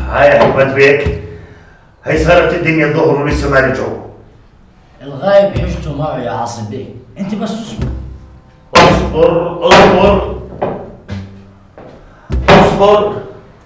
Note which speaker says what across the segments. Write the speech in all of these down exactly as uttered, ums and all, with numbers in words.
Speaker 1: هاي يا حكمة بيك، هي صارت الدنيا الظهر ولسه ما رجعوا.
Speaker 2: الغايب حجته معه يا عاصم بيه، انت بس اصبر.
Speaker 1: اصبر اصبر اصبر،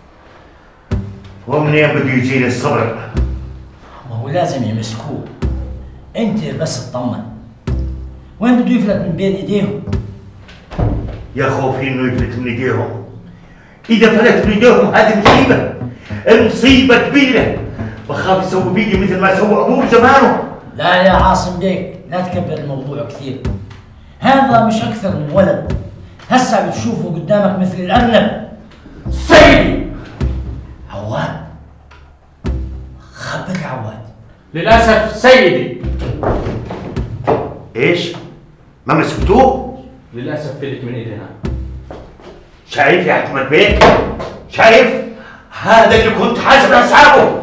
Speaker 1: ومنين بده يجي لي الصبر؟
Speaker 2: ما هو لازم يمسكوه، انت بس اطمن. وين بده يفلت من بين ايديهم؟
Speaker 1: يا خوفي انه يفلت من ايديهم. اذا فلت من ايديهم هذه مصيبه، مصيبه كبيره. بخاف يسووا بيدي مثل ما سووا ابوه بزمانه.
Speaker 2: لا يا عاصم بيك، لا تكبر الموضوع كثير. هذا مش اكثر من ولد، هسه بتشوفه قدامك مثل الارنب.
Speaker 1: سيدي
Speaker 2: عواد، خبك عواد.
Speaker 3: للأسف سيدي.
Speaker 1: ايش؟ ما مسكتوه؟
Speaker 3: للأسف فلت من إيدينا.
Speaker 1: شايف يا حكمة بيك؟ شايف؟ هذا اللي كنت حاسب حسابه.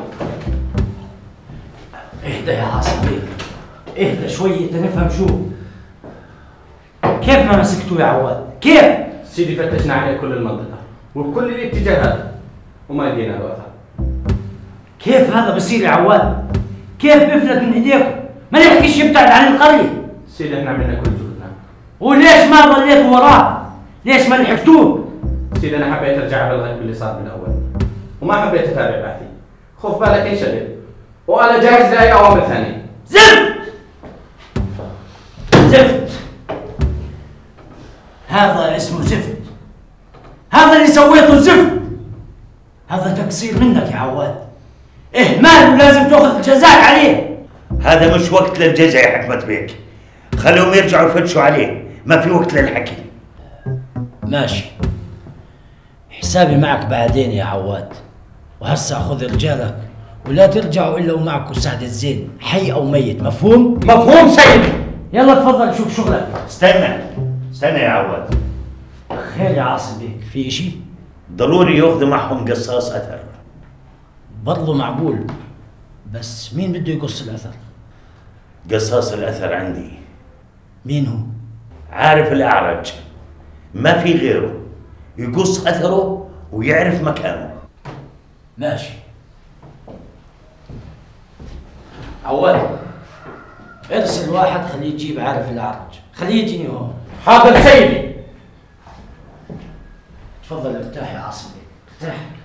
Speaker 2: اهدى يا عاصم بيك، اهدى شوي تنفهم شو. كيف ما مسكتوه يا عواد؟ كيف؟
Speaker 3: سيدي فتشنا عليه كل المنطقة وبكل الاتجاهات وما لقينا له أثر.
Speaker 2: كيف هذا بصير يا عواد؟ كيف بيفلت من ايديكم؟ ما نحكيش يبتعد عن القرية.
Speaker 3: سيدي احنا عملنا كل جهدنا.
Speaker 2: وليش ما ضليتوا وراه؟ ليش ما لحقتوه؟
Speaker 3: سيدي انا حبيت ارجع بالغيب باللي صار بالاول وما حبيت اتابع بحثي، خوف بالك ينشغل، وانا جاهز لاي اوامر ثانيه.
Speaker 2: زفت! زفت! هذا اسمه زفت. هذا اللي سويته زفت. هذا تقصير منك يا عواد. اهمال ولازم تاخذ جزاك عليه.
Speaker 1: هذا مش وقت للجزاء يا حكمة بيك، خلوهم يرجعوا يفتشوا عليه، ما في وقت للحكي.
Speaker 2: ماشي، حسابي معك بعدين يا عواد. وهسا خذ رجالك ولا ترجعوا الا ومعكم سعد الزين، حي او ميت، مفهوم؟
Speaker 1: مفهوم سيدي.
Speaker 2: يلا تفضل شوف شغلك.
Speaker 1: استنى استنى يا عواد.
Speaker 2: خير يا عاصم بيك، في اشي؟
Speaker 1: ضروري ياخذوا معهم قصاص اثر.
Speaker 2: برضه معقول، بس مين بده يقص الاثر؟
Speaker 1: قصاص الاثر عندي.
Speaker 2: مين هو؟
Speaker 1: عارف الاعرج، ما في غيره يقص اثره ويعرف مكانه.
Speaker 2: ماشي. عواد، ارسل واحد خليه يجيب عارف الاعرج، خليه يجيني هون.
Speaker 3: حاضر سيدي.
Speaker 2: تفضل ارتاح يا عاصم بيك، ارتاح.